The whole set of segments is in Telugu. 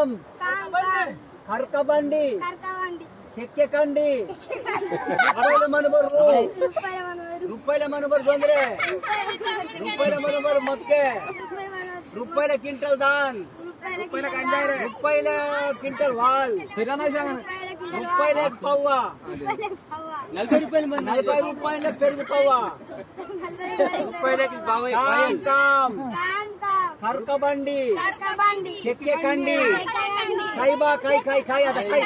కామ్ కర్కబండి చెక్కెకండి రూపాయల మనుబరు బంద్రే రూపాయల మనుబరు మక్కే రూపాయల క్వింటల్ దాన్ రూపాయల క్వింటల్ వాల్ రూపాయల పవ్వ 40 రూపాయల పెరుగు పవ్వ కామ్ కర్కబండి చెక్కెకండి కైబా కై కై కై అద కై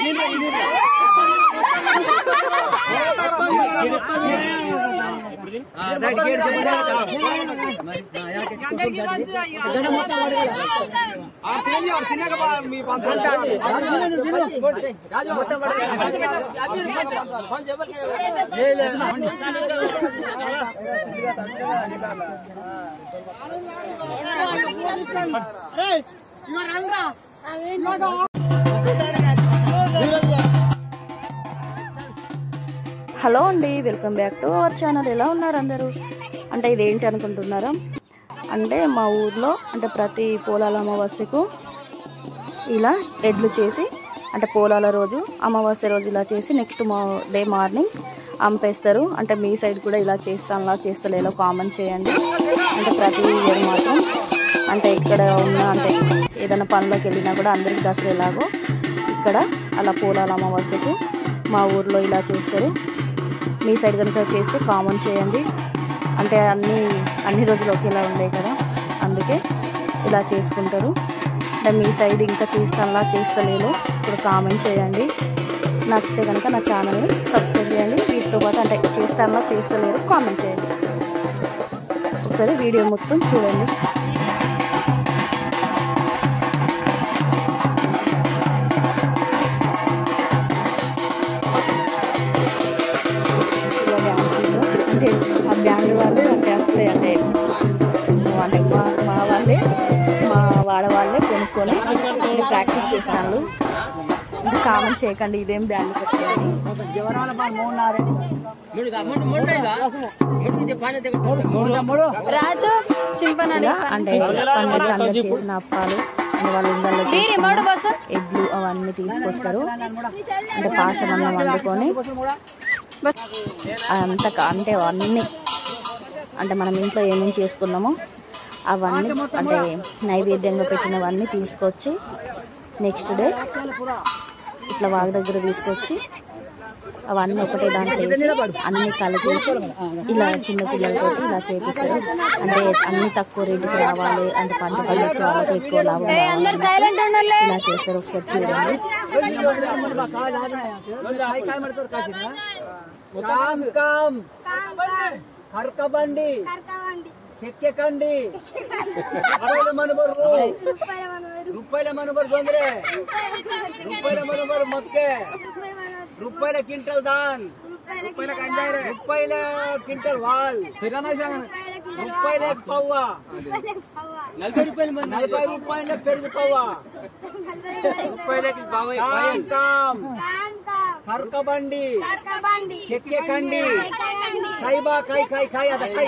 హలో అండి, welcome back to our channel. ఎలా ఉన్నారు అందరూ? అంటే ఇదేంటి అనుకుంటున్నారా? అంటే మా ఊర్లో అంటే ప్రతి పోలాల అమావాస్యకు ఇలా ఎడ్లు చేసి అంటే పోలాల రోజు అమావాస్య రోజు ఇలా చేసి నెక్స్ట్ డే మార్నింగ్ అంపేస్తారు. అంటే మీ సైడ్ కూడా ఇలా చేస్తానులా చేస్తలేలో కామెంట్ చేయండి. అంటే ప్రతి ఇయర్ మాత్రం అంటే ఇక్కడ ఉన్న అంటే ఏదైనా పనులకు వెళ్ళినా కూడా అందరికి దసరా ఎలాగో ఇక్కడ అలా పోలాల అమావాస్యకు మా ఊర్లో ఇలా చేస్తారు. మీ సైడ్ కనుక చేస్తే కామెంట్ చేయండి. అంటే అన్ని రోజులు ఒకేలా ఉండే కదా, అందుకే ఇలా చేసుకుంటారు. అంటే మీ సైడ్ ఇంకా చేస్తానులా చేస్తలేలో ఇప్పుడు కామెంట్ చేయండి. నచ్చితే కనుక నా ఛానల్ని సబ్స్క్రైబ్ చేయండి. వీటితో పాటు అంటే చేస్తానులా చేస్తలేరు కామెంట్ చేయండి. ఒకసారి వీడియో మొత్తం చూడండి. అంటే ఆ బ్యాండ్ వాళ్ళు అంటే అప్పుడే అంటే మా వాళ్ళే మా వాడవాళ్ళే కొనుక్కొని ప్రాక్టీస్ చేస్తాను. ఇంకా కామెంట్ చేయకండి ఇదేం బ్యాండ్ పెట్టుకోండి. రాజు చింపనడి అంటే పండుగ అందరూ చేసిన అప్పాలు వాళ్ళ ఇళ్ళల్లో ఎడ్లు అవన్నీ తీసుకొస్తారు. అంటే పాశమన్నం వండుకొని అంత అంటే అన్నీ అంటే మనం ఇంట్లో ఏమేమి చేసుకున్నామో అవన్నీ అంటే నైవేద్యంగా పెట్టినవన్నీ తీసుకొచ్చి నెక్స్ట్ డే ఇట్లా వాగు దగ్గర తీసుకొచ్చి అవన్నీ ఒకటే దాంట్లో అన్ని కలిపి ఇలా చిన్న పిల్లలతో ఇలా చేపిస్తారు. అంటే అన్ని తక్కువ రేటుకి రావాలి అంటే పంట పండించే వాళ్ళకి ఎక్కువ లాభం ఇలా చేస్తారు. ఒకసారి చూడండి. కర్కబండి చెక్కెకండి రూపాయల మనుబరు బంద్రే రూపాయల మనుబరు మక్కే రూపాయల క్వింటల్ దాన్ రూపాయల క్వింటల్ వాల్ రూపాయల పవ్వ 40 రూపాయల పెరుగు పవ్వ కామ్ కర్కబండి చెక్కెకండి కైబా కై కై కై అద కై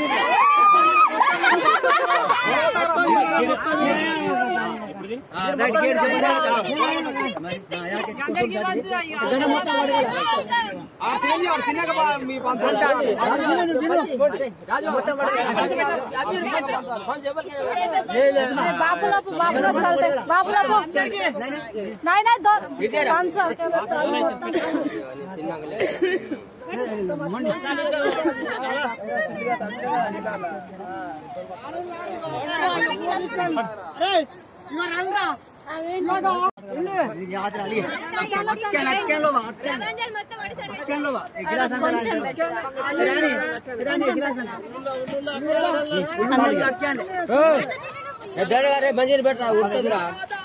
మంచిగా పెడతా ఉంటుందిరా.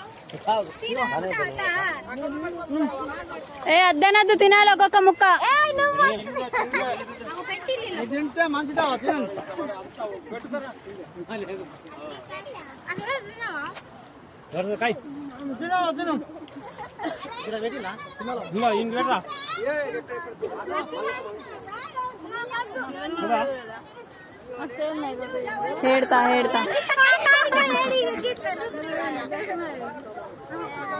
ఏ అద్దనద్దు తినాలి ఒక్కొక్క ముక్క. తింటే మంచిదా हेड़ता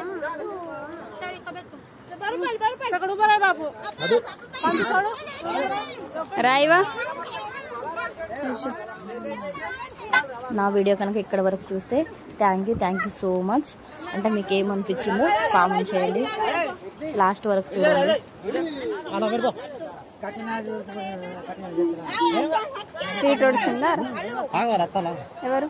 రాయివా నా వీడియో కనుక ఇక్కడ వరకు చూస్తే థ్యాంక్ యూ సో మచ్. అంటే మీకు ఏమనిపించిందో కామెంట్ చేయండి, లాస్ట్ వరకు చూడండి. స్వీట్ వస్తుందా ఎవరు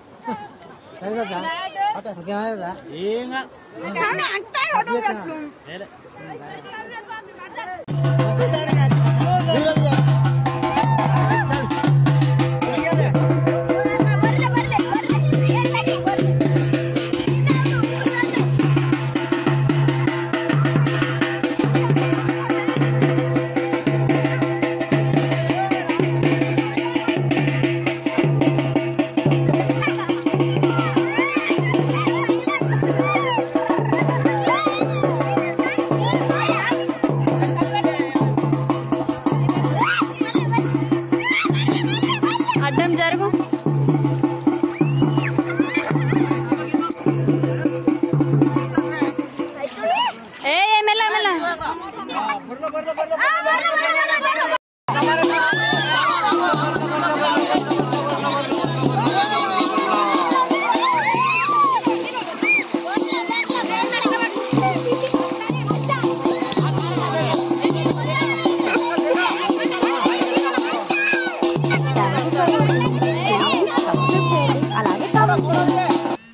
అడ్డం జరుగు. ఏ మెల్ల మెల్ల